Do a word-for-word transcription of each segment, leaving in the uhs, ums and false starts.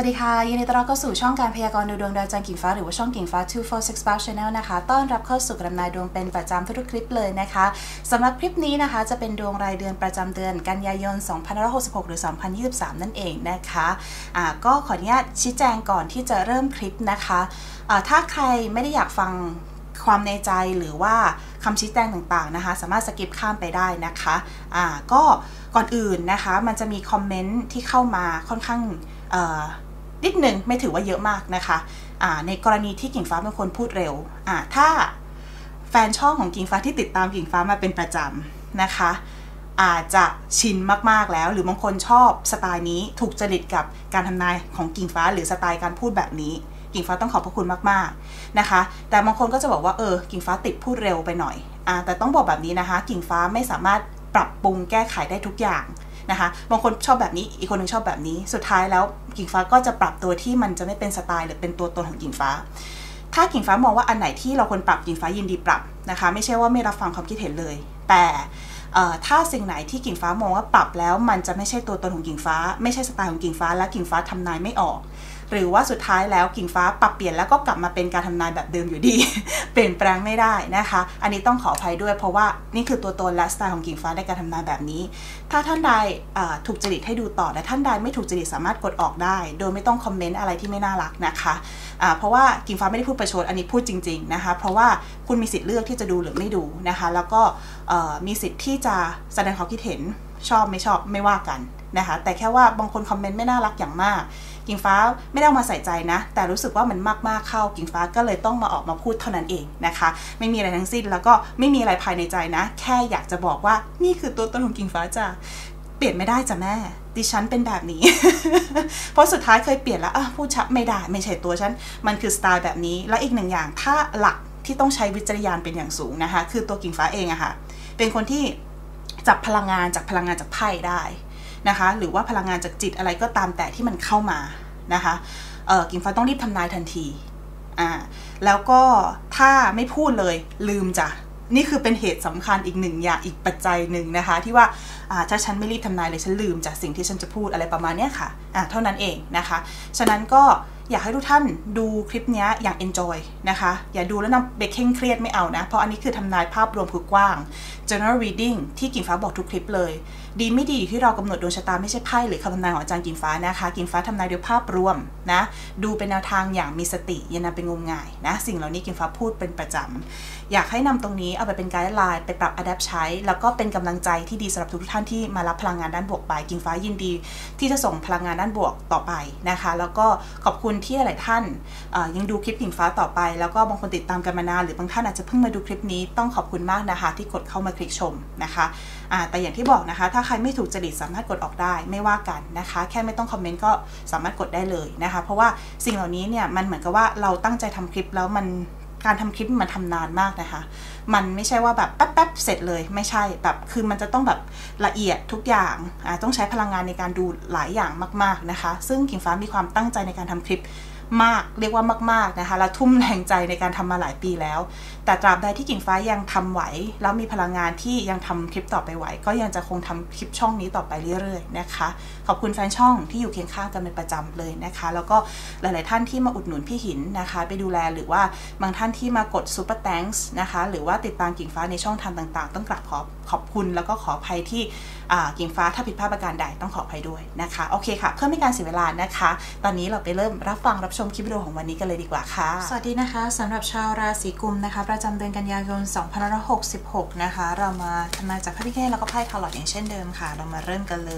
ดีค่ะยินดีต้อนรับเข้าสู่ช่องการพยากรณ์ดูดวงดาวจันทร์กิ่งฟ้าหรือว่าช่องกิ่งฟ้า two four six five Channel นะคะต้อนรับเข้าสู่การทำนายดวงเป็นประจำทุกๆคลิปเลยนะคะสำหรับคลิปนี้นะคะจะเป็นดวงรายเดือนประจำเดือนกันยายนสองพันห้าร้อยหกสิบหกหรือสองพันยี่สิบสามนั่นเองนะคะอ่าก็ขออนุญาตชี้แจงก่อนที่จะเริ่มคลิปนะคะอ่าถ้าใครไม่ได้อยากฟังความในใจหรือว่าคำชี้แจงต่างๆนะคะสามารถสกิปข้ามไปได้นะคะอ่าก็ก่อนอื่นนะคะมันจะมีคอมเมนต์ที่เข้ามาค่อนข้างนิดหนึ่งไม่ถือว่าเยอะมากนะคะอ่าในกรณีที่กิ่งฟ้าเป็นคนพูดเร็วอ่าถ้าแฟนช่องของกิ่งฟ้าที่ติดตามกิ่งฟ้ามาเป็นประจำนะคะอาจจะชินมากๆแล้วหรือบางคนชอบสไตล์นี้ถูกจริตกับการทำนายของกิ่งฟ้าหรือสไตล์การพูดแบบนี้กิ่งฟ้าต้องขอบพระคุณมากๆนะคะแต่บางคนก็จะบอกว่าเออกิ่งฟ้าติดพูดเร็วไปหน่อยอ่าแต่ต้องบอกแบบนี้นะคะกิ่งฟ้าไม่สามารถปรับปรุงแก้ไขได้ทุกอย่างนะคะบางคนชอบแบบนี้อีกคนนึงชอบแบบนี้สุดท้ายแล้วกิ่งฟ้าก็จะปรับตัวที่มันจะไม่เป็นสไตล์หรือเป็นตัวตนของกิ่งฟ้าถ้ากิ่งฟ้ามองว่าอันไหนที่เราควรปรับกิ่งฟ้ายินดีปรับนะคะไม่ใช่ว่าไม่รับฟังความคิดเห็นเลยแต่ถ้าสิ่งไหนที่กิ่งฟ้ามองว่าปรับแล้วมันจะไม่ใช่ตัวตนของกิ่งฟ้าไม่ใช่สไตล์ของกิ่งฟ้าและกิ่งฟ้าทำนายไม่ออกหรือว่าสุดท้ายแล้วกิ่งฟ้าปรับเปลี่ยนแล้วก็กลับมาเป็นการทำนายแบบเดิมอยู่ดี เปลี่ยนแปลงไม่ได้นะคะอันนี้ต้องขออภัยด้วยเพราะว่านี่คือตัวตนและสไตล์ของกิ่งฟ้าในการทำนายแบบนี้ถ้าท่านใดถูกจริตให้ดูต่อและท่านใดไม่ถูกจริตสามารถกดออกได้โดยไม่ต้องคอมเมนต์อะไรที่ไม่น่ารักนะคะเพราะว่ากิ่งฟ้าไม่ได้พูดประชดอันนี้พูดจริงๆนะคะเพราะว่าคุณมีสิทธิ์เลือกที่จะดูหรือไม่ดูนะคะแล้วก็มีสิทธิ์ที่จะแสดงความคิดเห็นชอบไม่ชอบไม่ว่ากันนะคะแต่แค่ว่าบางคนคอมเมนต์ไม่น่ารักอย่างมากกิ่งฟ้าไม่ได้เอามาใส่ใจนะแต่รู้สึกว่ามันมากๆเข้ากิ่งฟ้าก็เลยต้องมาออกมาพูดเท่านั้นเองนะคะไม่มีอะไรทั้งสิ้นแล้วก็ไม่มีอะไรภายในใจนะแค่อยากจะบอกว่านี่คือตัวตนของกิ่งฟ้าจ้ะเปลี่ยนไม่ได้จ้ะแม่ดิฉันเป็นแบบนี้ เพราะสุดท้ายเคยเปลี่ยนแล้วพูดชัดไม่ได้ไม่ใช่ตัวฉันมันคือสไตล์แบบนี้และอีกหนึ่งอย่างถ้าหลักที่ต้องใช้วิจารณญาณเป็นอย่างสูงนะคะคือตัวกิ่งฟ้าเองอะค่ะเป็นคนที่จับพลังงานจากพลังงานจากไพ่ได้นะคะหรือว่าพลังงานจากจิตอะไรก็ตามแต่ที่มันเข้ามานะคะเออกิ่งฟ้าต้องรีบทำนายทันทีอ่าแล้วก็ถ้าไม่พูดเลยลืมจ้ะนี่คือเป็นเหตุสำคัญอีกหนึ่งอย่างอีกปัจจัยหนึ่งนะคะที่ว่าอ่าถ้าฉันไม่รีบทำนายเลยฉันลืมจากสิ่งที่ฉันจะพูดอะไรประมาณนี้ค่ะอ่าเท่านั้นเองนะคะฉะนั้นก็อยากให้ทุกท่านดูคลิปนี้อย่าง enjoy นะคะอย่าดูแล้วนำไปเคร่งเครียดไม่เอานะเพราะอันนี้คือทำนายภาพรวมคือกว้าง general reading ที่กิ่งฟ้าบอกทุกคลิปเลยดีไม่ดีที่เรากำหนดดวงชะตาไม่ใช่ไพ่หรือคำทำนายของอาจารย์กิ่งฟ้านะคะกิ่งฟ้าทำนายโดยภาพรวมนะดูเป็นแนวทางอย่างมีสติอย่านำไปงมงายนะสิ่งเหล่านี้กิ่งฟ้าพูดเป็นประจำอยากให้นำตรงนี้เอาไปเป็นไกด์ไลน์ไปปรับ adapt ใช้แล้วก็เป็นกำลังใจที่ดีสำหรับทุกท่านที่มารับพลังงานด้านบวกไปกิ่งฟ้ายินดีที่จะส่งพลังงานด้านบวกต่อไปนะคะแล้วก็ขอบคุณที่หลายท่านยังดูคลิปกิ่งฟ้าต่อไปแล้วก็บางคนติดตามกันมานานหรือบางท่านอาจจะเพิ่งมาดูคลิปนี้ต้องขอบคุณมากนะคะที่กดเข้ามาคลิกชมนะคะแต่อย่างที่บอกนะคะถ้าใครไม่ถูกจริตสามารถกดออกได้ไม่ว่ากันนะคะแค่ไม่ต้องคอมเมนต์ก็สามารถกดได้เลยนะคะเพราะว่าสิ่งเหล่านี้เนี่ยมันเหมือนกับว่าเราตั้งใจทำคลิปแล้วมันการทำคลิปมันทำนานมากนะคะมันไม่ใช่ว่าแบบแป๊บๆเสร็จเลยไม่ใช่แบบคือมันจะต้องแบบละเอียดทุกอย่างต้องใช้พลังงานในการดูหลายอย่างมากๆนะคะซึ่งกิ่งฟ้ามีความตั้งใจในการทำคลิปมากเรียกว่ามากๆนะคะและทุ่มแรงใจในการทำมาหลายปีแล้วแต่ตราบใดที่กิ่งฟ้ายังทำไหวแล้วมีพลังงานที่ยังทำคลิปต่อไปไหวก็ยังจะคงทำคลิปช่องนี้ต่อไปเรื่อยๆนะคะขอบคุณแฟนช่องที่อยู่เคียงข้างกันเป็นประจำเลยนะคะแล้วก็หลายๆท่านที่มาอุดหนุนพี่หินนะคะไปดูแลหรือว่าบางท่านที่มากดซูเปอร์แตงส์นะคะหรือว่าติดตามกิ่งฟ้าในช่องทางต่างๆต้องกราบขอขอบคุณแล้วก็ขออภัยที่กิ่งฟ้าถ้าผิดพลาดประการใดต้องขออภัยด้วยนะคะโอเคค่ะเพื่อไม่การเสียเวลานะคะตอนนี้เราไปเริ่มรับฟังรับชมคลิปวิดีโอของวันนี้กันเลยดีกว่าค่ะสวัสดีนะคะสำหรับชาวราศีกุมนะคะประจำเดือนกันยายนสองพันห้าร้อยหกสิบหกนะคะเรามาทำนายจากพระพิฆเนศแล้วก็ไพ่ทาโรต์อย่างเช่นเดิมค่ะเรามาเริ่มกันเลย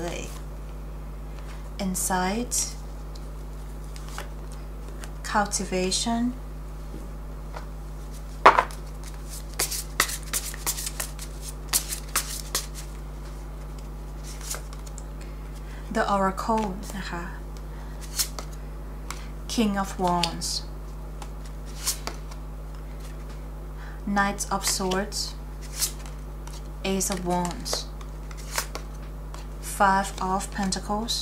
Insight Cultivation The Oracle นะคะ King of Wands Knight of Swords Ace of Wands Five of Pentacles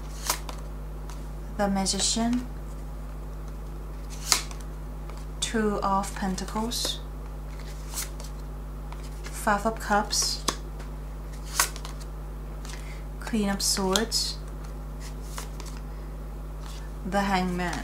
The Magician Two of Pentacles Five of Cups Queen of Swords the Hangman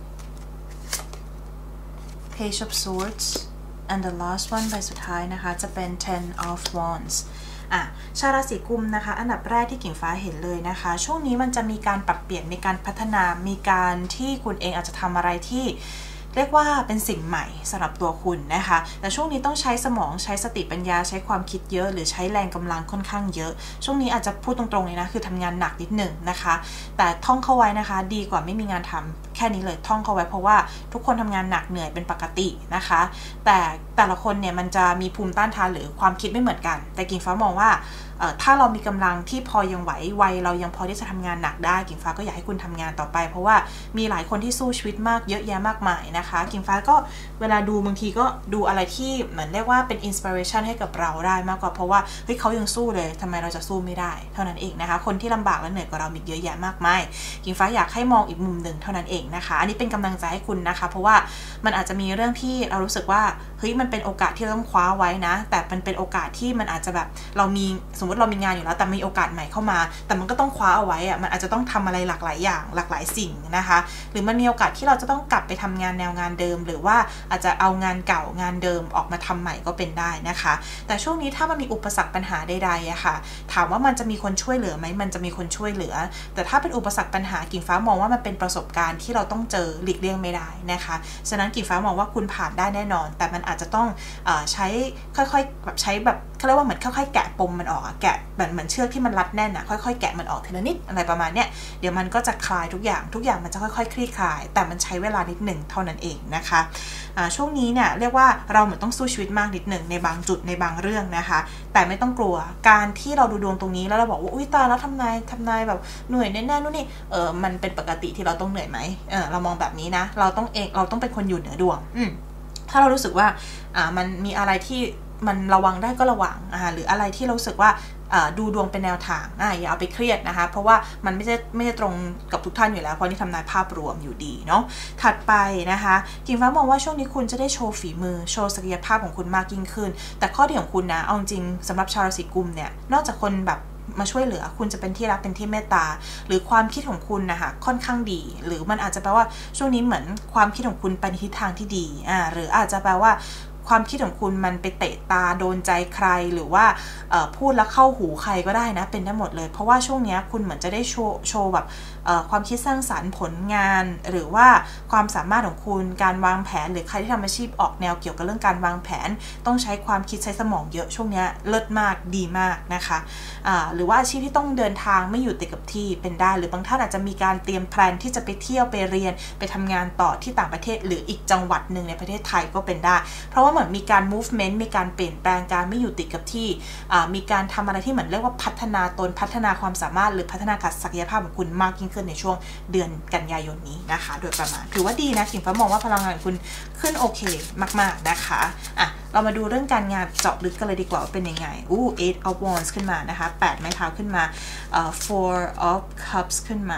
Page of Swords and the last one ใบสุดท้ายนะคะจะเป็น ten of Wands อ่ะชาวราศีกุมนะคะอันดับแรกที่กิ่งฟ้าเห็นเลยนะคะช่วงนี้มันจะมีการปรับเปลี่ยนมีการพัฒนามีการที่คุณเองอาจจะทำอะไรที่เรียกว่าเป็นสิ่งใหม่สำหรับตัวคุณนะคะแต่ช่วงนี้ต้องใช้สมองใช้สติปัญญาใช้ความคิดเยอะหรือใช้แรงกำลังค่อนข้างเยอะช่วงนี้อาจจะพูดตรงๆเลยนะคือทำงานหนักนิดหนึ่งนะคะแต่ท่องเข้าไว้นะคะดีกว่าไม่มีงานทำแค่นี้เลยท่องเข้าไว้เพราะว่าทุกคนทำงานหนักเหนื่อยเป็นปกตินะคะแต่แต่ละคนเนี่ยมันจะมีภูมิต้านทานหรือความคิดไม่เหมือนกันแต่กิ่งฟ้ามองว่าถ้าเรามีกำลังที่พอยังไหววัยเรายังพอที่จะทำงานหนักได้กิ่งฟ้าก็อยากให้คุณทำงานต่อไปเพราะว่ามีหลายคนที่สู้ชีวิตมากเยอะแยะมากมายนะคะกิ่งฟ้าก็เวลาดูบางทีก็ดูอะไรที่เหมือนเรียกว่าเป็นอินสปิเรชันให้กับเราได้มากกว่าเพราะว่าเฮ้ยเขายังสู้เลยทำไมเราจะสู้ไม่ได้เท่านั้นเองนะคะคนที่ลำบากและเหนื่อยกว่าเรามีเยอะแยะมากมายกิ่งฟ้าอยากให้มองอีกมุมหนึ่งเท่านั้นเองนะคะอันนี้เป็นกำลังใจให้คุณนะคะเพราะว่ามันอาจจะมีเรื่องที่เรารู้สึกว่าเฮ้ยมันเป็นโอกาสที่เราต้องคว้าไว้นะแต่มันเป็นโอกาสที่มันอาจจะแบบเรามีสมมติเรามีงานอยู่แล้วแต่มีโอกาสใหม่เข้ามาแต่มันก็ต้องคว้าเอาไว้อะมันอาจจะต้องทำอะไรหลากหลายอย่างหลากหลายสิ่งนะคะหรือมันมีโอกาสที่เราจะต้องกลับไปทำงานแนวงานเดิมหรือว่าอาจจะเอางานเก่างานเดิมออกมาทำใหม่ก็เป็นได้นะคะแต่ช่วงนี้ถ้ามันมีอุปสรรคปัญหาใดๆอะค่ะถามว่ามันจะมีคนช่วยเหลือไหมมันจะมีคนช่วยเหลือแต่ถ้าเป็นอุปสรรคปัญหากิ่งฟ้ามองว่ามันเป็นประสบการณ์ที่เราต้องเจอหลีกเลี่ยงไม่ได้นะคะฉะนั้นกิ่งฟ้ามองว่าคุณผ่านได้แน่นอนแต่มันอาจจะต้องเอ่อใช้ค่อยๆแบบใช้แบบเขาเรียกว่าเหมือนค่อยๆแกะปมมันออกแกะเหมือนเหมือนเชือกที่มันรัดแน่นอะค่อยๆแกะมันออกทีละนิดอะไรประมาณเนี้ยเดี๋ยวมันก็จะคลายทุกอย่างทุกอย่างมันจะค่อยๆคลี่คลายแต่มันใช้เวลานิดหนึ่งเท่านั้นเองนะคะช่วงนี้เนี่ยเรียกว่าเราเหมือนต้องสู้ชีวิตมากนิดหนึ่งในบางจุดในบางเรื่องนะคะแต่ไม่ต้องกลัวการที่เราดูดวงตรงนี้แล้วเราบอกว่าอุ้ยตายแล้วทำนายทำนายแบบเหนื่อยแน่ๆนู่นนี่เออมันเป็นปกติที่เราต้องเหนื่อยไหมเออเรามองแบบนี้นะเราต้องเองเราต้องเป็นคนอยู่เหนือดวงอืมถ้าเรารู้สึกว่าอ่ามันมีอะไรที่มันระวังได้ก็ระวังอ่าหรืออะไรที่เรารู้สึกว่าดูดวงเป็นแนวทางอ่าอย่าเอาไปเครียดนะคะเพราะว่ามันไม่ใช่ไม่ใช่ตรงกับทุกท่านอยู่แล้วเพราะนี่ทำนายภาพรวมอยู่ดีเนาะถัดไปนะคะกิ่งฟ้ามองว่าช่วงนี้คุณจะได้โชว์ฝีมือโชว์ศักยภาพของคุณมากยิ่งขึ้นแต่ข้อดีของคุณนะเอาจริงสำหรับชาวราศีกุมเนี่ยนอกจากคนแบบมาช่วยเหลือคุณจะเป็นที่รักเป็นที่เมตตาหรือความคิดของคุณนะคะค่อนข้างดีหรือมันอาจจะแปลว่าช่วงนี้เหมือนความคิดของคุณไปในทิศทางที่ดีอ่าหรืออาจจะแปลว่าความคิดของคุณมันไปเตะตาโดนใจใครหรือว่าพูดแล้วเข้าหูใครก็ได้นะเป็นได้หมดเลยเพราะว่าช่วงนี้คุณเหมือนจะได้โชว์โชว์แบบความคิดสร้างสรรค์ผลงานหรือว่าความสามารถของคุณการวางแผนหรือใครที่ทำอาชีพออกแนวเกี่ยวกับเรื่องการวางแผนต้องใช้ความคิดใช้สมองเยอะช่วงนี้เลิศมากดีมากนะคะหรือว่าอาชีพที่ต้องเดินทางไม่อยู่ติดกับที่เป็นได้หรือบางท่านอาจจะมีการเตรียมแพลนที่จะไปเที่ยวไปเรียนไปทำงานต่อที่ต่างประเทศหรืออีกจังหวัดหนึ่งในประเทศไทยก็เป็นได้เพราะว่าเหมือนมีการ movement มีการเปลี่ยนแปลงการไม่อยู่ติดกับที่มีการทำอะไรที่เหมือนเรียกว่าพัฒนาตนพัฒนาความสามารถหรือพัฒนาศักยภาพของคุณมากยิ่งขึ้นในช่วงเดือนกันยายนนี้นะคะโดยประมาณถือว่าดีนะกิ่งฟ้ามองว่าพลังงานคุณขึ้นโอเคมากๆนะคะอ่ะเรามาดูเรื่องการงานเจาะลึกกันเลยดีกว่าว่าเป็นยังไงอู้ eight of wands ขึ้นมานะคะแปดไม้เท้าขึ้นมา uh, four of cups ขึ้นมา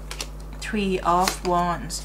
three of wands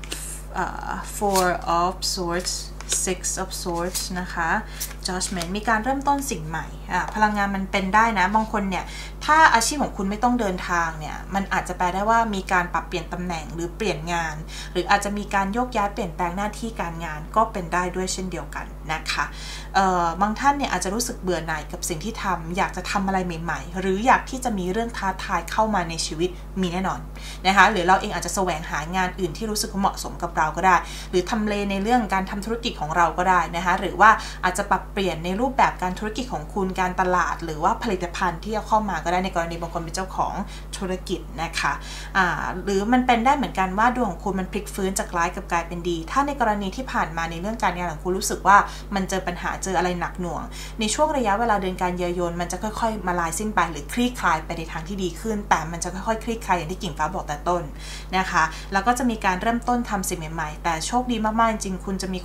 uh, four of swords six of swords นะคะ judgment มีการเริ่มต้นสิ่งใหม่อ่ะพลังงานมันเป็นได้นะบางคนเนี่ยถ้าอาชีพของคุณไม่ต้องเดินทางเนี่ยมันอาจจะแปลได้ว่ามีการปรับเปลี่ยนตำแหน่งหรือเปลี่ยนงานหรืออาจจะมีการโยกย้ายเปลี่ยนแปลงหน้าที่การงานก็เป็นได้ด้วยเช่นเดียวกันนะคะเอ่อบางท่านเนี่ยอาจจะรู้สึกเบื่อหน่ายกับสิ่งที่ทำอยากจะทำอะไรใหม่ๆหรืออยากที่จะมีเรื่องท้าทายเข้ามาในชีวิตมีแน่นอนนะคะหรือเราเองอาจจะแสวงหางานอื่นที่รู้สึกเหมาะสมกับเราก็ได้หรือทำเลในเรื่องการทำธุรกิจของเราก็ได้นะคะหรือว่าอาจจะปรับเปลี่ยนในรูปแบบการธุรกิจของคุณการตลาดหรือว่าผลิตภัณฑ์ที่จะเข้ามาก็ได้ในกรณีบางคนเป็นเจ้าของธุรกิจนะคะอ่าหรือมันเป็นได้เหมือนกันว่าดวงของคุณมันพลิกฟื้นจากร้ายกับกลายเป็นดีถ้าในกรณีที่ผ่านมาในเรื่องการงานของคุณรู้สึกว่ามันเจอปัญหาเจออะไรหนักหน่วงในช่วงระยะเวลาเดือนกันยายนมันจะค่อยๆมาลายสิ้นไปหรือคลี่คลายไปในทางที่ดีขึ้นแต่มันจะค่อยๆคลี่คลายอย่างที่กิ่งฟ้าบอกแต่ต้นนะคะแล้วก็จะมีการเริ่มต้นทำสิ่งใหม่ๆแต่โชคดีมากๆจริงๆคุณจะมีคนรัก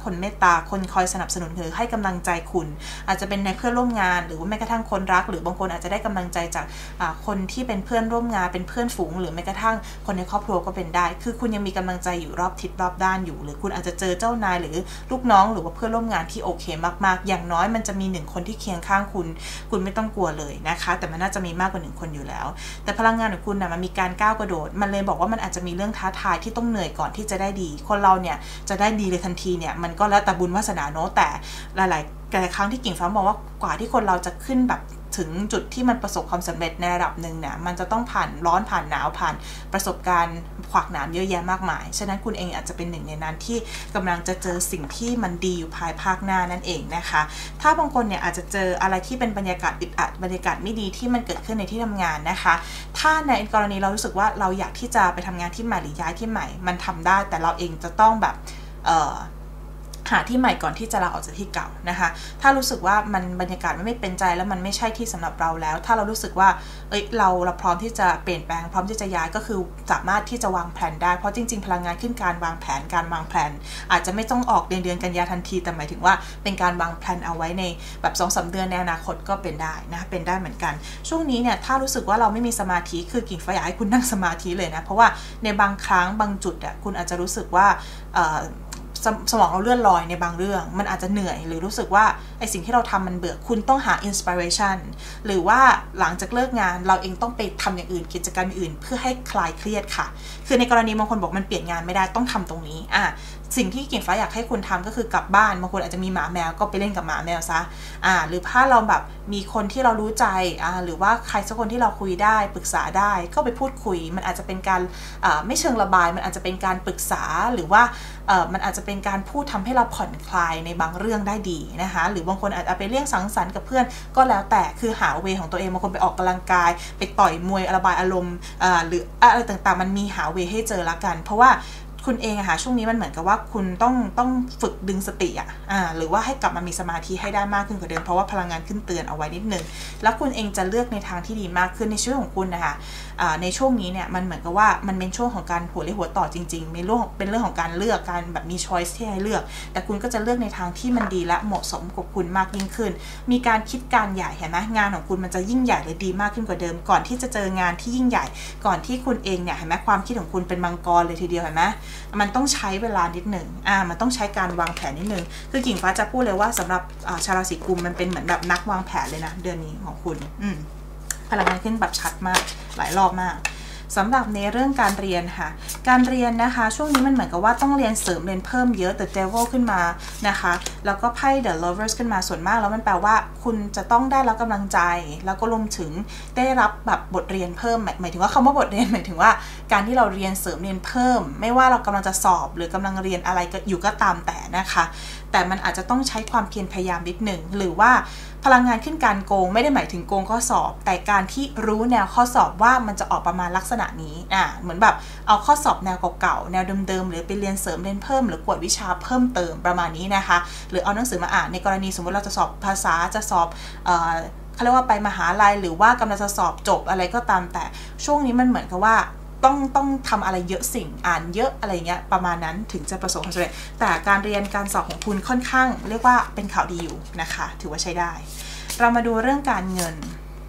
คนเมตตาคนคอยสนับสนุนหรือให้กำลังใจคุณอาจจะเป็นในเพื่อนร่วมงานหรือว่าแม้กระทั่งคนรักหรือบางคนอาจจะได้กำลังใจจากคนที่เป็นเพื่อนร่วมงานเป็นเพื่อนฝูงหรือแม้กระทั่งคนในครอบครัวก็เป็นได้คือคุณยังมีกำลังใจอยู่รอบทิศรอบด้านอยู่หรือคุณอาจจะเจอเจ้านายหรือลูกน้องหรือว่าเพื่อนร่วมงานที่โอเคมากๆอย่างน้อยมันจะมีหนึ่งคนที่เคียงข้างคุณคุณไม่ต้องกลัวเลยนะคะแต่มันน่าจะมีมากกว่าหนึ่งคนอยู่แล้วแต่พลังงานของคุณนะมันมีการก้าวกระโดดมันเลยบอกว่ามันอาจจะมีเรื่องท้าทายที่ต้องเหนื่อยก่อนที่จะได้ดีคนเราเนี่ยจะได้ดีเลยทันทีเนี่ยมันก็แล้วแต่บุญวาสนาเนาะแต่หลายๆแต่ครั้งที่กิ่งฟ้ามองว่ากว่าที่คนเราจะขึ้นแบบถึงจุดที่มันประสบความสำเร็จในระดับหนึ่งเนี่ยมันจะต้องผ่านร้อนผ่านหนาวผ่านประสบการณ์ขวากหนามเยอะแยะมากมายฉะนั้นคุณเองอาจจะเป็นหนึ่งในนั้นที่กำลังจะเจอสิ่งที่มันดีอยู่ภายภาคหน้านั่นเองนะคะถ้าบางคนเนี่ยอาจจะเจออะไรที่เป็นบรรยากาศอึดอัดบรรยากาศไม่ดีที่มันเกิดขึ้นในที่ทำงานนะคะถ้าในกรณีเรารู้สึกว่าเราอยากที่จะไปทำงานที่ใหม่หรือย้ายที่ใหม่มันทำได้แต่เราเองจะต้องแบบเอ่อหาที่ใหม่ก่อนที่จะลาออกจากที่เก่านะคะถ้ารู้สึกว่ามันบรรยากาศไม่เป็นใจแล้วมันไม่ใช่ที่สำหรับเราแล้วถ้าเรารู้สึกว่าเอ้ยเราเราพร้อมที่จะเปลี่ยนแปลงพร้อมที่จะย้ายก็คือสามารถที่จะวางแผนได้เพราะจริงๆพลังงานขึ้นการวางแผนการวางแผนอาจจะไม่ต้องออกเดือนเดือนกันยาทันทีแต่หมายถึงว่าเป็นการวางแผนเอาไว้ในแบบ สองถึงสาม เดือนในอนาคตก็เป็นได้นะเป็นได้เหมือนกันช่วงนี้เนี่ยถ้ารู้สึกว่าเราไม่มีสมาธิคือกิ่งฟ้าอยากให้คุณนั่งสมาธิเลยนะเพราะว่าในบางครั้งบางจุดอ่ะคุณอาจจะรู้สึกว่าสมองเราเลื่อนลอยในบางเรื่องมันอาจจะเหนื่อยหรือรู้สึกว่าไอสิ่งที่เราทำมันเบื่อคุณต้องหาอินสปิเรชันหรือว่าหลังจากเลิกงานเราเองต้องไปทำอย่างอื่นกิจกรรมอื่นเพื่อให้คลายเครียดค่ะคือในกรณีบางคนบอกมันเปลี่ยนงานไม่ได้ต้องทำตรงนี้อ่ะสิ่งที่กิ่งฟ้าอยากให้คุณทำก็คือกลับบ้านบางคนอาจจะมีหมาแมวก็ไปเล่นกับหมาแมวซะอ่าหรือถ้าเราแบบมีคนที่เรารู้ใจอ่าหรือว่าใครสักคนที่เราคุยได้ปรึกษาได้ก็ไปพูดคุยมันอาจจะเป็นการอ่าไม่เชิงระบายมันอาจจะเป็นการปรึกษาหรือว่าเอ่อมันอาจจะเป็นการพูดทำให้เราผ่อนคลายในบางเรื่องได้ดีนะคะหรือบางคนอาจจะไปเรื่องสังสรรค์กับเพื่อนก็แล้วแต่คือหาเวของตัวเองบางคนไปออกกำลังกายไปต่อยมวยระบายอารมณ์อ่าหรืออะไรต่างๆมันมีหาเวให้เจอละกันเพราะว่าคุณเองอะค่ะช่วงนี้มันเหมือนกับว่าคุณต้องต้องฝึกดึงสติอะอ่าหรือว่าให้กลับมามีสมาธิให้ได้มากขึ้นกว่าเดิมเพราะว่าพลังงานขึ้นเตือนเอาไว้นิดนึงแล้วคุณเองจะเลือกในทางที่ดีมากขึ้นในชีวิตของคุณนะคะในช่วงนี้เนี่ยมันเหมือนกับว่ามันเป็นช่วงของการหัวเลี้ยวหัวต่อจริงๆเป็นเรื่องเป็นเรื่องของการเลือกการแบบมี choice ที่ให้เลือกแต่คุณก็จะเลือกในทางที่มันดีและเหมาะสมกับคุณมากยิ่งขึ้นมีการคิดการใหญ่เห็นไหมงานของคุณมันจะยิ่งใหญ่หรือดีมากขึ้นกว่าเดิมก่อนที่จะเจองานที่ยิ่งใหญ่ก่อนที่คุณเองเนี่ยเห็นไหมความคิดของคุณเป็นมังกรเลยทีเดียวเห็นไหมมันต้องใช้เวลานิดหนึ่งอ่ามันต้องใช้การวางแผนนิดนึงคือกิ่งฟ้าจะพูดเลยว่าสำหรับชาวราศีกุมมันเป็นเหมือนแบบนักวางแผนเลยนะเดือนนี้ของคุณอืมพลังงานขึ้นแบบชัดมากหลายรอบมากสำหรับในเรื่องการเรียนค่ะการเรียนนะคะช่วงนี้มันเหมือนกับว่าต้องเรียนเสริมเรียนเพิ่มเยอะ The Devil ขึ้นมานะคะแล้วก็ไพ่ The Lovers ขึ้นมาส่วนมากแล้วมันแปลว่าคุณจะต้องได้รับกำลังใจแล้วก็รวมถึงได้รับแบบบทเรียนเพิ่มหมายถึงว่าคำว่าบทเรียนหมายถึงว่าการที่เราเรียนเสริมเรียนเพิ่มไม่ว่าเรากำลังจะสอบหรือกำลังเรียนอะไรก็อยู่ก็ตามแต่นะคะแต่มันอาจจะต้องใช้ความเพียรพยายามนิดหนึ่งหรือว่าพลังงานขึ้นการโกงไม่ได้หมายถึงโกงข้อสอบแต่การที่รู้แนวข้อสอบว่ามันจะออกประมาณลักษณะนี้อ่าเหมือนแบบเอาข้อสอบแนวเก่าๆแนวเดิมๆหรือไปเรียนเสริมเรียนเพิ่มหรือกวดวิชาเพิ่มเติมประมาณนี้นะคะหรือเอาหนังสือมาอ่านในกรณีสมมติเราจะสอบภาษาจะสอบเอ่อเขาเรียกว่าไปมหาลัยหรือว่ากำลังจะสอบจบอะไรก็ตามแต่ช่วงนี้มันเหมือนกับว่าต้องต้องทำอะไรเยอะสิ่งอ่านเยอะอะไรเงี้ยประมาณนั้นถึงจะประสบความสำเร็จแต่การเรียนการสอบของคุณค่อนข้างเรียกว่าเป็นข่าวดีอยู่นะคะถือว่าใช้ได้เรามาดูเรื่องการเงิน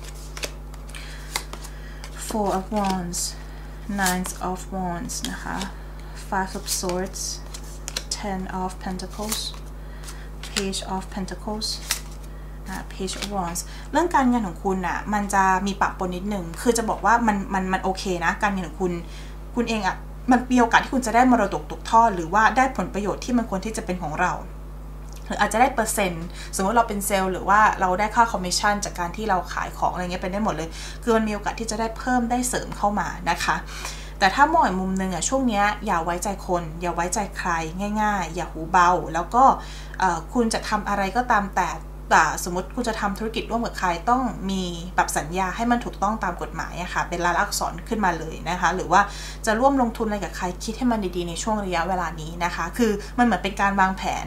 Four of Wands Nine of Wands นะคะ Five of Swords Ten of Pentacles Page of Pentacles Page of Wands เรื่องการเงินของคุณน่ะมันจะมีปะปนนิดหนึ่งคือจะบอกว่ามันมันมันโอเคนะการเงินของคุณคุณเองอ่ะมันมีโอกาสที่คุณจะได้มรดกตกทอดหรือว่าได้ผลประโยชน์ที่มันควรที่จะเป็นของเราหรืออาจจะได้เปอร์เซ็นต์สมมติเราเป็นเซลล์หรือว่าเราได้ค่าคอมมิชชั่นจากการที่เราขายของอะไรเงี้ยเป็นได้หมดเลยคือมันมีโอกาสที่จะได้เพิ่มได้เสริมเข้ามานะคะแต่ถ้ามองอีกมุมนึงอ่ะช่วงนี้อย่าไว้ใจคนอย่าไว้ใจใครง่ายๆอย่าหูเบาแล้วก็คุณจะทำอะไรก็ตามแต่แต่สมมติคุณจะทำธุรกิจร่วมกับใครต้องมีแบบสัญญาให้มันถูกต้องตามกฎหมายอะค่ะเป็นลายลักษณ์อักษรขึ้นมาเลยนะคะหรือว่าจะร่วมลงทุนอะไรกับใครคิดให้มันดีๆในช่วงระยะเวลานี้นะคะคือมันเหมือนเป็นการวางแผน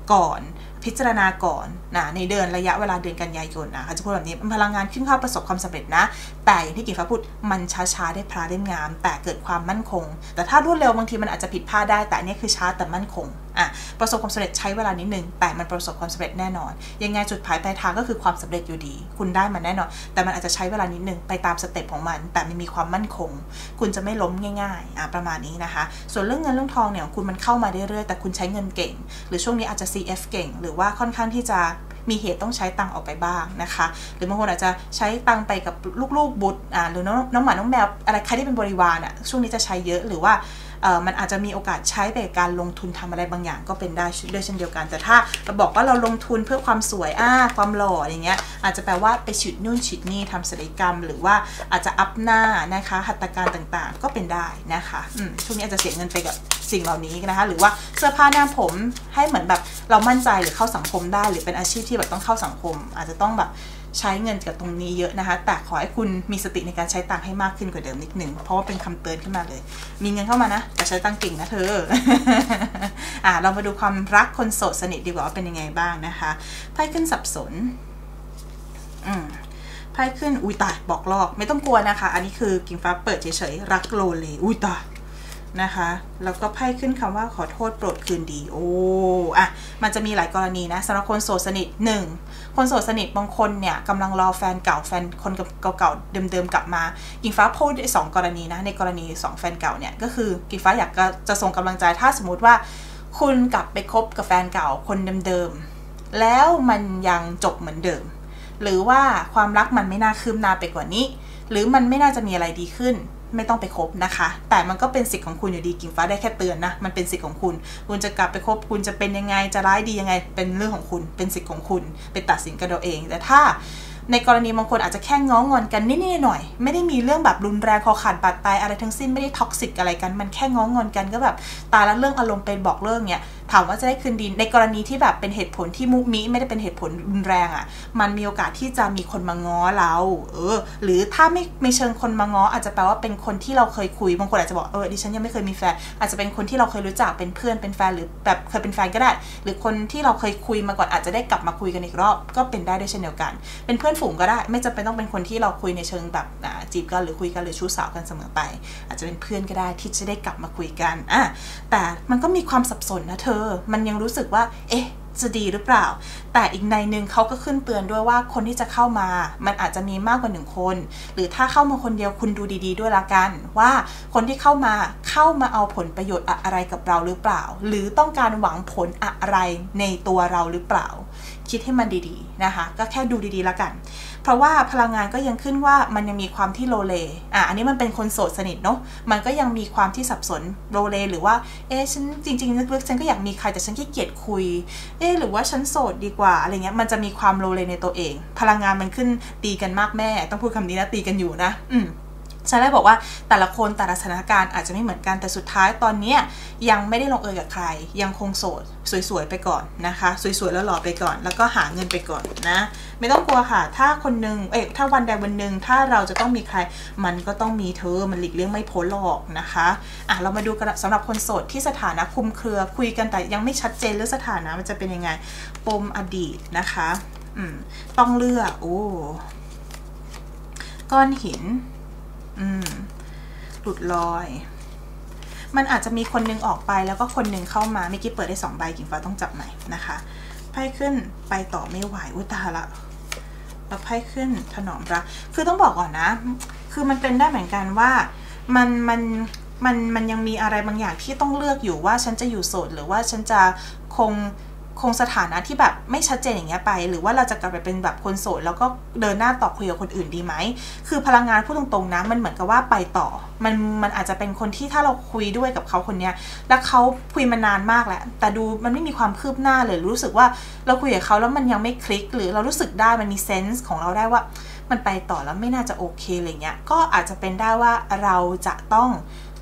ก่อนพิจารณาก่อนนะในเดือนระยะเวลาเดือนกันยายนนะเขาจะพูดแบบนี้พลังงานขึ้นเข้าประสบความสำเร็จนะแต่อย่างที่กิ่งฟ้าพูดมันช้าๆได้พลาได้งามแต่เกิดความมั่นคงแต่ถ้ารวดเร็วบางทีมันอาจจะผิดพลาดได้แต่นี่คือช้าแต่มั่นคงอ่ะประสบความสำเร็จใช้เวลานิดนึงแต่มันประสบความสำเร็จแน่นอนยังไงจุดหมายปลายทางก็คือความสำเร็จอยู่ดีคุณได้มันแน่นอนแต่มันอาจจะใช้เวลานิดนึงไปตามสเต็ปของมันแต่มันมีความมั่นคงคุณจะไม่ล้มง่ายๆอ่ะประมาณนี้นะคะส่วนเรื่องเงินเรื่องทองเนี่ยคุณมันเข้ามาเรื่อยๆแต่คุณใช้เงินเก่งหรือช่วงนี้อาจจะ ซี เอฟ เก่งหรือว่าค่อนข้างที่จะมีเหตุต้องใช้ตังค์ออกไปบ้างนะคะหรือบางคนอาจจะใช้ตังค์ไปกับลูกๆบุตรอ่าหรือน้องน้องหมาน้องแมวอะไรใครที่เป็นบริวารอ่ะช่วงนี้จะใช้เยอะหรือว่าเอ่อมันอาจจะมีโอกาสใช้ไปกับการลงทุนทำอะไรบางอย่างก็เป็นได้ด้วยเช่นเดียวกันแต่ถ้าเราบอกว่าเราลงทุนเพื่อความสวยอ่าความหล่ออย่างเงี้ยอาจจะแปลว่าไปฉีดนู่นฉีดนี่ทำศัลยกรรมหรือว่าอาจจะอัพหน้านะคะหัตถการต่างๆก็เป็นได้นะคะอืมช่วงนี้อาจจะเสียเงินไปกับสิ่งเหล่านี้นะคะหรือว่าเสื้อผ้าหน้าผมให้เหมือนแบบเรามั่นใจหรือเข้าสังคมได้หรือเป็นอาชีพที่แบบต้องเข้าสังคมอาจจะต้องแบบใช้เงินกับตรงนี้เยอะนะคะแต่ขอให้คุณมีสติในการใช้ตังค์ให้มากขึ้นกว่าเดิมนิดนึงเพราะว่าเป็นคำเตือนขึ้นมาเลยมีเงินเข้ามานะแต่ใช้ตังค์เก่งนะเธอ อ่ะเรามาดูความรักคนโสดสนิทดีกว่าว่าเป็นยังไงบ้างนะคะไพ่ขึ้นสับสนอืมไพ่ขึ้นอุ้ยตายบอกลอกไม่ต้องกลัวนะคะอันนี้คือกิ่งฟ้าเปิดเฉยๆรักโลเลอุ้ยตายนะคะแล้วก็ไพ่ขึ้นคำว่าขอโทษโปรดคืนดีโอ้อะมันจะมีหลายกรณีนะสำหรับคนโสดสนิทหนึ่งคนโสดสนิทบางคนเนี่ยกำลังรอแฟนเก่าแฟนคนเก่าๆเดิมๆกลับมากิ่งฟ้าพูดได้สองกรณีนะในกรณีสองแฟนเก่าเนี่ยก็คือกิ่งฟ้าอยากจะส่งกำลังใจถ้าสมมติว่าคุณกลับไปคบกับแฟนเก่าคนเดิมๆแล้วมันยังจบเหมือนเดิมหรือว่าความรักมันไม่น่าคืบหน้าไปกว่านี้หรือมันไม่น่าจะมีอะไรดีขึ้นไม่ต้องไปคบนะคะแต่มันก็เป็นสิทธิ์ของคุณอยู่ดีกิ่งฟ้าได้แค่เตือนนะมันเป็นสิทธิ์ของคุณคุณจะกลับไปคบคุณจะเป็นยังไงจะร้ายดียังไงเป็นเรื่องของคุณเป็นสิทธิ์ของคุณไปตัดสินกันเอาเองแต่ถ้าในกรณีบางคนอาจจะแค่ง้องอนกันนิดๆหน่อยๆไม่ได้มีเรื่องแบบรุนแรงคอขาดบาดตายอะไรทั้งสิ้นไม่ได้ท็อกซิกอะไรกันมันแค่ง้องอนกันก็แบบตาละเรื่องอารมณ์ไปบอกเลิกเนี่ยถามว่าจะได้คืนดีในกรณีที่แบบเป็นเหตุผลที่มุมิไม่ได้เป็นเหตุผลรุนแรงอ่ะมันมีโอกาสที่จะมีคนมาง้อเราเออหรือถ้าไม่ไม่เชิงคนมาง้ออาจจะแปลว่าเป็นคนที่เราเคยคุยบางคนอาจจะบอกเออดิฉันยังไม่เคยมีแฟนอาจจะเป็นคนที่เราเคยรู้จักเป็นเพื่อนเป็นแฟนหรือแบบเคยเป็นแฟนก็ได้หรือคนที่เราเคยคุยมาก่อนอาจจะได้กลับมาคุยกันอีกรอบก็เป็นได้ด้วยเช่นเดียวกันเป็นเพื่อนฝูงก็ได้ไม่จำเป็นต้องเป็นคนที่เราคุยในเชิงแบบจีบกันหรือคุยกันหรือชู้สาวกันเสมอไปอาจจะเป็นเพื่อนก็ได้ที่จะได้กลับมาคุยกันอ่ะแต่มันก็มีความสับสนนะเธอมันยังรู้สึกว่าเอ๊ะจะดีหรือเปล่าแต่อีกในหนึ่งเขาก็ขึ้นเตือนด้วยว่าคนที่จะเข้ามามันอาจจะมีมากกว่าหนึ่งคนหรือถ้าเข้ามาคนเดียวคุณดูดีๆด้วยละกันว่าคนที่เข้ามาเข้ามาเอาผลประโยชน์อะไรกับเราหรือเปล่าหรือต้องการหวังผลอะไรในตัวเราหรือเปล่าคิดให้มันดีๆนะคะก็แค่ดูดีๆละกันเพราะว่าพลังงานก็ยังขึ้นว่ามันยังมีความที่โลเลอ่ะอันนี้มันเป็นคนโสดสนิทเนาะมันก็ยังมีความที่สับสนโลเลหรือว่าเอ๊ะฉันจริงๆลึกๆฉันก็อยากมีใครแต่ฉันขี้เกียจคุยเอ๊ะหรือว่าฉันโสดดีกว่าอะไรเงี้ยมันจะมีความโลเลในตัวเองพลังงานมันขึ้นตีกันมากแม่ต้องพูดคำนี้นะตีกันอยู่นะอืมฉันเลยบอกว่าแต่ละคนแต่ละสถานการณ์อาจจะไม่เหมือนกันแต่สุดท้ายตอนนี้ยังไม่ได้ลงเอยกับใครยังคงโสดสวยๆไปก่อนนะคะสวยๆแล้วหล่อไปก่อนแล้วก็หาเงินไปก่อนนะไม่ต้องกลัวค่ะถ้าคนนึงเอ๊ะถ้าวันใดวันหนึ่งถ้าเราจะต้องมีใครมันก็ต้องมีเธอมันหลีกเลี่ยงไม่พ้นหรอกนะคะอ่ะเรามาดูกันสำหรับคนโสดที่สถานะคลุมเครือคุยกันแต่ยังไม่ชัดเจนเรื่องสถานะมันจะเป็นยังไงปมอดีตนะคะอืมต้องเลือกโอ้ก้อนหินอืมหลุดลอยมันอาจจะมีคนนึงออกไปแล้วก็คนนึงเข้ามาเมื่อกี้เปิดได้สองใบกิ่งฟ้าต้องจับใหม่นะคะไพ่ขึ้นไปต่อไม่ไหวอุยตายละแล้วไพ่ขึ้นถนอมรักคือต้องบอกก่อนนะคือมันเป็นได้เหมือนกันว่ามันมันมันมันยังมีอะไรบางอย่างที่ต้องเลือกอยู่ว่าฉันจะอยู่โสดหรือว่าฉันจะคงคงสถานะที่แบบไม่ชัดเจนอย่างเงี้ยไปหรือว่าเราจะกลับไปเป็นแบบคนโสดแล้วก็เดินหน้าต่อคุยกับคนอื่นดีไหมคือพลังงานพูดตรงๆนะมันเหมือนกับว่าไปต่อมันมันอาจจะเป็นคนที่ถ้าเราคุยด้วยกับเขาคนเนี้ยแล้วเขาคุยมานานมากแล้วแต่ดูมันไม่มีความคืบหน้าเลยรู้สึกว่าเราคุยกับเขาแล้วมันยังไม่คลิกหรือเรารู้สึกได้มันมีเซนส์ของเราได้ว่ามันไปต่อแล้วไม่น่าจะโอเคอะไรเงี้ยก็อาจจะเป็นได้ว่าเราจะต้อง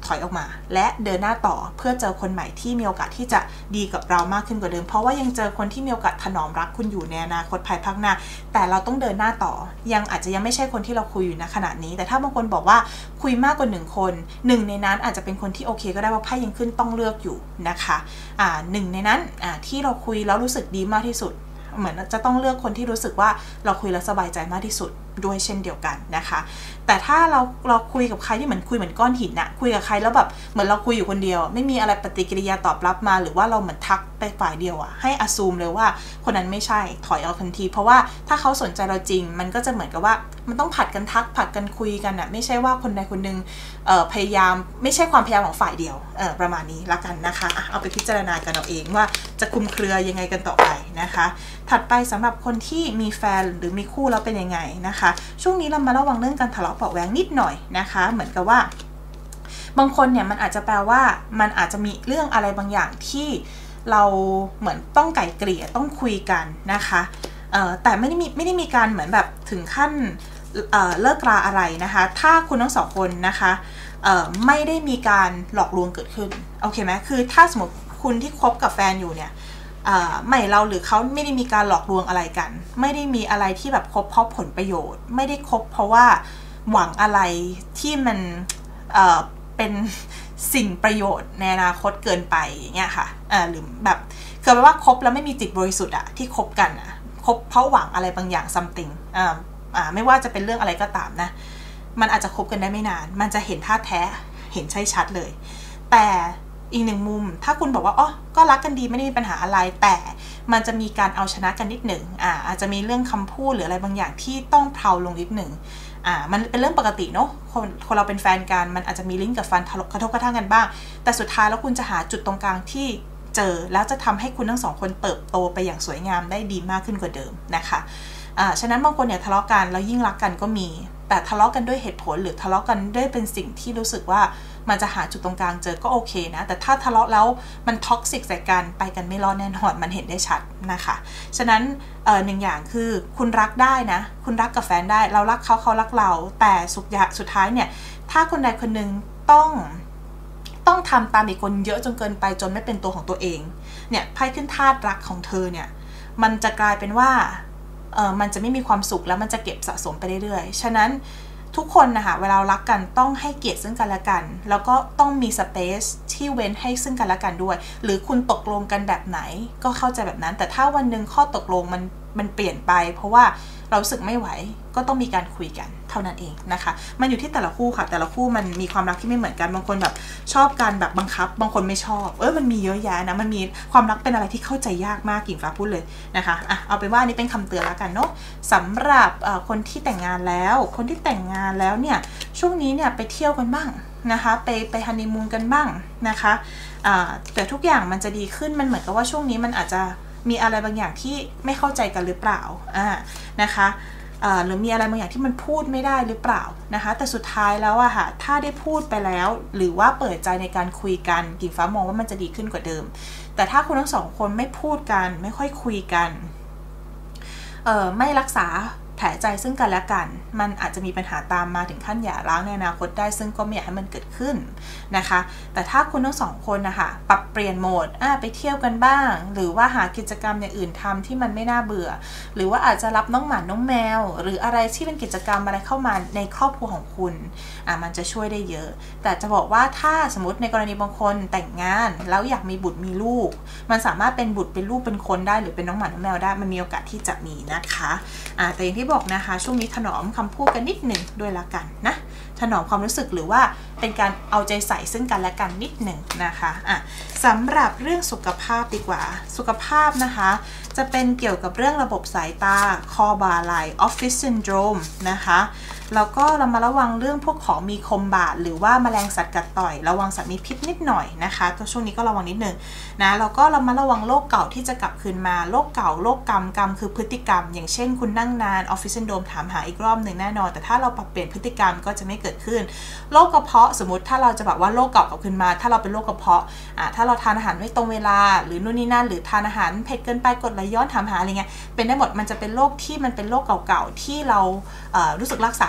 ถอยออกมาและเดินหน้าต่อเพื่อเจอคนใหม่ที่มีโอกาสที่จะดีกับเรามากขึ้นกว่าเดิมเพราะว่ายังเจอคนที่มีโอกาสถนอมรักคุณอยู่ในอนาคตภายภาคหน้าแต่เราต้องเดินหน้าต่อยังอาจจะยังไม่ใช่คนที่เราคุยอยู่ณขณะนี้แต่ถ้าบางคนบอกว่าคุยมากกว่าหนึ่งคนหนึ่งในนั้นอาจจะเป็นคนที่โอเคก็ได้ว่าไพ่ยังขึ้นต้องเลือกอยู่นะคะอ่าหนึ่งในนั้นอ่าที่เราคุยแล้วรู้สึกดีมากที่สุดเหมือนจะต้องเลือกคนที่รู้สึกว่าเราคุยแล้วสบายใจมากที่สุดด้วยเช่นเดียวกันนะคะแต่ถ้าเราเราคุยกับใครที่เหมือนคุยเหมือนก้อนหินอะคุยกับใครแล้วแบบเหมือนเราคุยอยู่คนเดียวไม่มีอะไรปฏิกิริยาตอบรับมาหรือว่าเราเหมือนทักไปฝ่ายเดียวอะให้อ assume เลยว่าคนนั้นไม่ใช่ถอยออกทันทีเพราะว่าถ้าเขาสนใจเราจริงมันก็จะเหมือนกับว่ามันต้องผัดกันทักผัดกันคุยกันอะไม่ใช่ว่าคนใดคนหนึ่งเอ่อพยายามไม่ใช่ความพยายามของฝ่ายเดียวเออประมาณนี้ละกันนะคะอะเอาไปพิจารณากันเอาเองว่าจะคุมเครือยังไงกันต่อไปนะคะถัดไปสำหรับคนที่มีแฟนหรือมีคู่แล้วเป็นยังไงนะคะช่วงนี้เรามาระวังเรื่องการทะเลาะเบาะแว้งนิดหน่อยนะคะเหมือนกับว่าบางคนเนี่ยมันอาจจะแปลว่ามันอาจจะมีเรื่องอะไรบางอย่างที่เราเหมือนต้องไกล่เกลี่ยต้องคุยกันนะคะเอ่อแต่ไม่ได้มีไม่ได้มีการเหมือนแบบถึงขั้นเอ่อเลิกราอะไรนะคะถ้าคุณทั้งสองคนนะคะเอ่อไม่ได้มีการหลอกลวงเกิดขึ้นโอเคไหมคือถ้าสมมติคุณที่คบกับแฟนอยู่เนี่ยไม่เราหรือเขาไม่ได้มีการหลอกลวงอะไรกันไม่ได้มีอะไรที่แบบคบเพราะผลประโยชน์ไม่ได้คบเพราะว่าหวังอะไรที่มันเอ่อเป็นสิ่งประโยชน์ในอนาคตเกินไปอย่างเงี้ยค่ะหรือแบบคือแปลว่าคบแล้วไม่มีจิตบริสุทธิ์อะที่คบกันอะคบเพราะหวังอะไรบางอย่าง something อ่าอ่าไม่ว่าจะเป็นเรื่องอะไรก็ตามนะมันอาจจะคบกันได้ไม่นานมันจะเห็นท่าแท้เห็นใช่ชัดเลยแต่อีกหนึ่งมุมถ้าคุณบอกว่าอ๋อก็รักกันดีไม่ได้มีปัญหาอะไรแต่มันจะมีการเอาชนะกันนิดหนึ่งอ่าอาจจะมีเรื่องคำพูดหรืออะไรบางอย่างที่ต้องเพลาลงนิดหนึ่งอ่ามันเป็นเรื่องปกติเนาะคนคนเราเป็นแฟนกันมันอาจจะมีลิ้นกับฟันกระทบกระทั่งกันบ้างแต่สุดท้ายแล้วคุณจะหาจุดตรงกลางที่เจอแล้วจะทำให้คุณทั้งสองคนเติบโตไปอย่างสวยงามได้ดีมากขึ้นกว่าเดิมนะคะอ่าฉะนั้นบางคนเนี่ยทะเลาะกันแล้วยิ่งรักกันก็มีแต่ทะเลาะกันด้วยเหตุผลหรือทะเลาะกันด้วยเป็นสิ่งที่รู้สึกว่ามันจะหาจุดตรงกลางเจอก็โอเคนะแต่ถ้าทะเลาะแล้วมันท็อกซิกใส่กันไปกันไม่รอดแน่นอนมันเห็นได้ชัดนะคะฉะนั้นเอ่อหนึ่งอย่างคือคุณรักได้นะคุณรักกับแฟนได้เรารักเขาเขารักเราแต่สุดสุดท้ายเนี่ยถ้าคนใดคนหนึ่งต้องต้องทำตามอีกคนเยอะจนเกินไปจนไม่เป็นตัวของตัวเองเนี่ยไพ่ขึ้นธาตุรักของเธอเนี่ยมันจะกลายเป็นว่าเออมันจะไม่มีความสุขแล้วมันจะเก็บสะสมไปเรื่อยๆฉะนั้นทุกคนนะคะเวลารักกันต้องให้เกียรติซึ่งกันและกันแล้วก็ต้องมีสเปซที่เว้นให้ซึ่งกันและกันด้วยหรือคุณตกลงกันแบบไหนก็เข้าใจแบบนั้นแต่ถ้าวันหนึ่งข้อตกลงมันมันเปลี่ยนไปเพราะว่าเรารู้สึกไม่ไหวก็ต้องมีการคุยกันเท่านั้นเองนะคะมันอยู่ที่แต่ละคู่ค่ะแต่ละคู่มันมีความรักที่ไม่เหมือนกันบางคนแบบชอบการแบบบังคับบางคนไม่ชอบเออมันมีเยอะแยะนะมันมีความรักเป็นอะไรที่เข้าใจยากมากกิ่งฟ้าพูดเลยนะคะอ่ะเอาเป็นว่านี่เป็นคำเตือนแล้วกันเนาะสำหรับคนที่แต่งงานแล้วคนที่แต่งงานแล้วเนี่ยช่วงนี้เนี่ยไปเที่ยวกันบ้างนะคะไปไปฮันนีมูนกันบ้างนะคะอ่าแต่ทุกอย่างมันจะดีขึ้นมันเหมือนกับว่าช่วงนี้มันอาจจะมีอะไรบางอย่างที่ไม่เข้าใจกันหรือเปล่าอ่านะคะหรือมีอะไรบางอย่างที่มันพูดไม่ได้หรือเปล่านะคะแต่สุดท้ายแล้วอะค่ะถ้าได้พูดไปแล้วหรือว่าเปิดใจในการคุยกันกิ่งฟ้ามองว่ามันจะดีขึ้นกว่าเดิมแต่ถ้าคุณทั้งสองคนไม่พูดกันไม่ค่อยคุยกันเอ่อไม่รักษาแผลใจซึ่งกันและกันมันอาจจะมีปัญหาตามมาถึงขั้นหย่าร้างในอนาคตได้ซึ่งก็ไม่อยากให้มันเกิดขึ้นนะคะแต่ถ้าคุณทั้งสองคนนะคะปรับเปลี่ยนโหมดอ่ะไปเที่ยวกันบ้างหรือว่าหากิจกรรมอย่างอื่นทำที่มันไม่น่าเบื่อหรือว่าอาจจะรับน้องหมาน้องแมวหรืออะไรที่เป็นกิจกรรมอะไรเข้ามาในครอบครัวของคุณอ่ะมันจะช่วยได้เยอะแต่จะบอกว่าถ้าสมมติในกรณีบางคนแต่งงานแล้วอยากมีบุตรมีลูกมันสามารถเป็นบุตรเป็นลูกเป็นคนได้หรือเป็นน้องหมาน้องแมวได้มันมีโอกาสที่จะมีนะคะอ่ะแต่อย่างที่บอกนะคะช่วงนี้ถนอมคำพูดกันนิดหนึ่งด้วยละกันนะถนอมความรู้สึกหรือว่าเป็นการเอาใจใส่ซึ่งกันและกันนิดหนึ่งนะคะอ่ะสำหรับเรื่องสุขภาพดีกว่าสุขภาพนะคะจะเป็นเกี่ยวกับเรื่องระบบสายตาคอบ่าไหล่ออฟฟิศซินโดรมนะคะแล้วก็เรามาระวังเรื่องพวกของมีคมบาดหรือว่าแมลงสัตว์กัดต่อยระวังสัตว์มีพิษนิดหน่อยนะคะตัวช่วงนี้ก็ระวังนิดนึงนะแล้วก็เรามาระวังโรคเก่าที่จะกลับคืนมาโรคเก่าโรคกรรมกรรมคือพฤติกรรมอย่างเช่นคุณนั่งนานออฟฟิศซินโดรมถามหาอีกรอบหนึ่งแน่นอนแต่ถ้าเราปรับเปลี่ยนพฤติกรรมก็จะไม่เกิดขึ้นโรคกระเพาะสมมติถ้าเราจะแบบว่าโรคเก่ากลับคืนมาถ้าเราเป็นโรคกระเพาะอ่าถ้าเราทานอาหารไม่ตรงเวลาหรือนู่นนี่นั่นหรือทานอาหารเผ็ดเกินไปกดไหลย้อนถามหาอะไรเงี้ยเป็นได้หมดมันจะเป็นโรคที่มันเป็นโรคเก่าๆที่เราเอ่อรู้สึกรักษา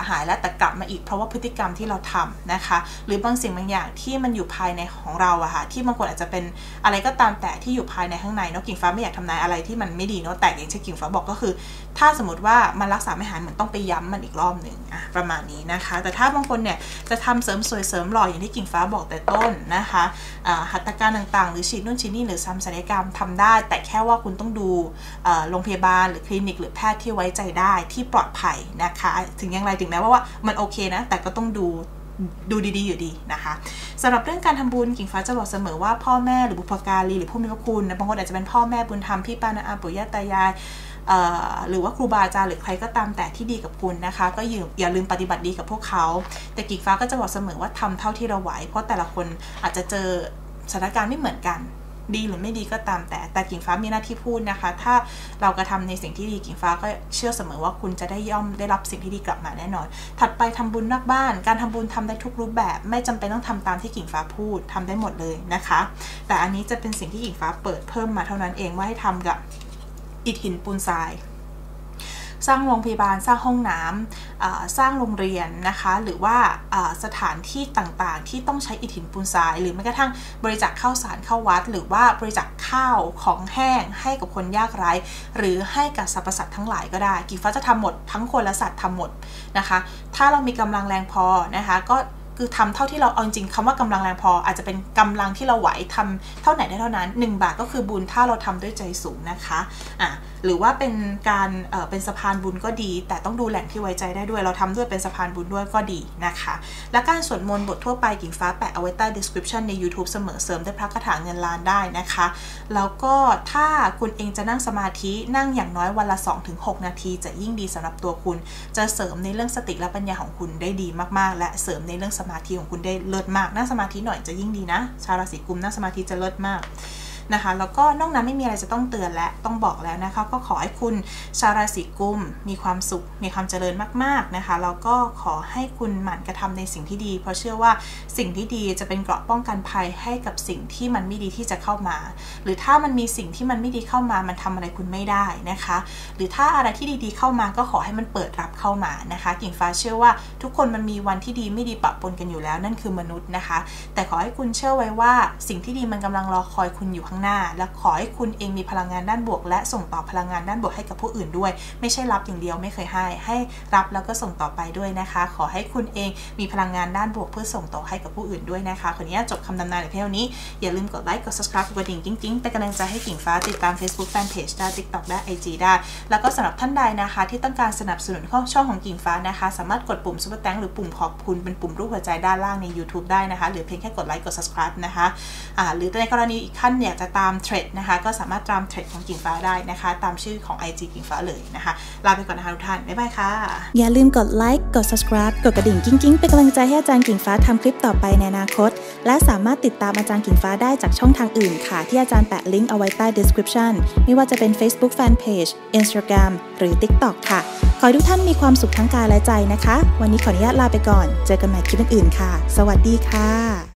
หายแล้วแต่กลับมาอีกเพราะว่าพฤติกรรมที่เราทำนะคะหรือบางสิ่งบางอย่างที่มันอยู่ภายในของเราอะค่ะที่บางคนอาจจะเป็นอะไรก็ตามแต่ที่อยู่ภายในข้างในเนาะกิ่งฟ้าไม่อยากทำนายอะไรที่มันไม่ดีเนาะแต่อย่างที่กิ่งฟ้าบอกก็คือถ้าสมมติว่ามันรักษาไม่หายเหมือนต้องไปย้ำมันอีกรอบหนึ่งอะประมาณนี้นะคะแต่ถ้าบางคนเนี่ยจะทำเสริมสวยเสริมหล่ออย่างที่กิ่งฟ้าบอกแต่ต้นนะคะหัตถการต่างๆหรือฉีดนู่นฉีดนี่หรือทำศัลยกรรมทำได้แต่แค่ว่าคุณต้องดูโรงพยาบาลหรือคลินิกหรือแพทย์ที่ไว้ใจได้ที่ปลอดภัยนะคะถึงอย่างไรถึงแม้ว่าว่ามันโอเคนะแต่ก็ต้องดูดูดีๆอยู่ดีนะคะสำหรับเรื่องการทำบุญกิ่งฟ้าจะบอกเสมอว่าพ่อแม่หรือบุพการีหรือผู้มีพระคุณนะบางคนอาจจะเป็นพ่อแม่บุญธรรมพี่ป้าน้าอาปู่ย่าตายายหรือว่าครูบาอาจารย์หรือใครก็ตามแต่ที่ดีกับคุณนะคะก็อย่าลืมปฏิบัติดีกับพวกเขาแต่กิ่งฟ้าก็จะบอกเสมอว่าทำเท่าที่เราไหวเพราะแต่ละคนอาจจะเจอสถานการณ์ไม่เหมือนกันดีหรือไม่ดีก็ตามแต่แต่กิ่งฟ้ามีหน้าที่พูดนะคะถ้าเรากระทำในสิ่งที่ดีกิ่งฟ้าก็เชื่อเสมอว่าคุณจะได้ย่อมได้รับสิ่งที่ดีกลับมาแน่นอนถัดไปทำบุญนอกบ้านการทำบุญทำได้ทุกรูปแบบไม่จำเป็นต้องทำตามที่กิ่งฟ้าพูดทำได้หมดเลยนะคะแต่อันนี้จะเป็นสิ่งที่กิ่งฟ้าเปิดเพิ่มมาเท่านั้นเองว่าให้ทำกับอิฐหินปูนทรายสร้างโรงพยาบาลสร้างห้องน้ำสร้างโรงเรียนนะคะหรือว่าสถานที่ต่างๆที่ต้องใช้อิฐหินปูนทรายหรือแม้กระทั่งบริจาคข้าวสารเข้าวัดหรือว่าบริจาคข้าวของแห้งให้กับคนยากไร้หรือให้กับสรรพสัตว์ทั้งหลายก็ได้กิ่งฟ้าจะทำหมดทั้งคนและสัตว์ทำหมดนะคะถ้าเรามีกำลังแรงพอนะคะก็คือทำเท่าที่เราเอาจริงคำว่ากำลังแรงพออาจจะเป็นกำลังที่เราไหวทำเท่าไหนได้เท่านั้นหนึ่งบาทก็คือบุญถ้าเราทำด้วยใจสูงนะคะอ่ะหรือว่าเป็นการเอ่อเป็นสะพานบุญก็ดีแต่ต้องดูแหล่งที่ไว้ใจได้ด้วยเราทำด้วยเป็นสะพานบุญด้วยก็ดีนะคะและการสวดมนต์บททั่วไปกิ่งฟ้าแปะเอาไว้ใต้ description ใน YouTube เสมอเสริมด้วยพระคาถาเงินล้านได้นะคะแล้วก็ถ้าคุณเองจะนั่งสมาธินั่งอย่างน้อยวันละ สองถึงหก นาทีจะยิ่งดีสำหรับตัวคุณจะเสริมในเรื่องสติและปัญญาของคุณได้ดีมากๆและเสริมในเรื่องสมาธิของคุณได้เลิศมากนั่งสมาธิหน่อยจะยิ่งดีนะชาวราศีกุมนั่งสมาธิจะเลิศมากนะคะแล้วก็นอกนั้นไม่มีอะไรจะต้องเตือนและต้องบอกแล้วนะคะก็ขอให้คุณชาวราศีกุมมีความสุขมีความเจริญมากๆนะคะแล้วก็ขอให้คุณหมั่นกระทำในสิ่งที่ดีเพราะเชื่อว่าสิ่งที่ดีจะเป็นเกราะป้องกันภัยให้กับสิ่งที่มันไม่ดีที่จะเข้ามาหรือถ้ามันมีสิ่งที่มันไม่ดีเข้ามามันทำอะไรคุณไม่ได้นะคะหรือถ้าอะไรที่ดีๆเข้ามาก็ขอให้มันเปิดรับเข้ามานะคะกิ่งฟ้าเชื่อว่าทุกคนมันมีวันที่ดีไม่ดีปะปนกันอยู่แล้วนั่นคือมนุษย์นะคะแต่ขอให้คุณเชื่อไว้ว่าสิ่งที่ดีมันกำลังรอคอยคุณอยู่ข้างหน้าและขอให้คุณเองมีพลังงานด้านบวกและส่งต่อพลังงานด้านบวกให้กับผู้อื่นด้วยไม่ใช่รับอย่างเดียวไม่เคยให้ให้รับแล้วก็ส่งต่อไปด้วยนะคะขอให้คุณเองมีพลังงานด้านบวกเพื่อส่งต่อให้กับผู้อื่นด้วยนะคะขออนุญาตจบคำดำนานในเพียงนี้อย่าลืมกดไลค์กด subscribe กดกระดิ่งกิ๊งๆเป็นกำลังใจให้กิ่งฟ้าติดตาม Facebook Fanpage ได้ TikTok ได้ ไอ จี ได้แล้วก็สำหรับท่านใดนะคะที่ต้องการสนับสนุนช่องของกิ่งฟ้านะคะสามารถกดปุ่ม Super Thanks หรือปุ่มขอบคุณเป็นปุ่มรูปหัวใจด้านล่างใน YouTube ได้นะคะหรือเพียงแค่กดไลค์กด subscribe นะคะอ่าหรือในกรณีอีกขั้นเนี่ยจะตามเทรดนะคะก็สามารถตามเทรดของกิ่งฟ้าได้นะคะตามชื่อของ ไอ จี กิ่งฟ้าเลยนะคะลาไปก่อนนะคะทุกท่านบ๊ายบายค่ะอย่าลืมกดไลค์กด subscribe กดกระดิ่งกิ๊งๆเป็นกำลังใจให้อาจารย์กิ่งฟ้าทำคลิปต่อไปในอนาคตและสามารถติดตามอาจารย์กิ่งฟ้าได้จากช่องทางอื่นค่ะที่อาจารย์แปะลิงก์เอาไว้ใต้ description ไม่ว่าจะเป็น Facebook Fanpage Instagram หรือ TikTok ค่ะขอให้ทุกท่านมีความสุขทั้งกายและใจนะคะวันนี้ขออนุญาตลาไปก่อนเจอกันใหม่คลิปอื่นๆค่ะสวัสดีค่ะ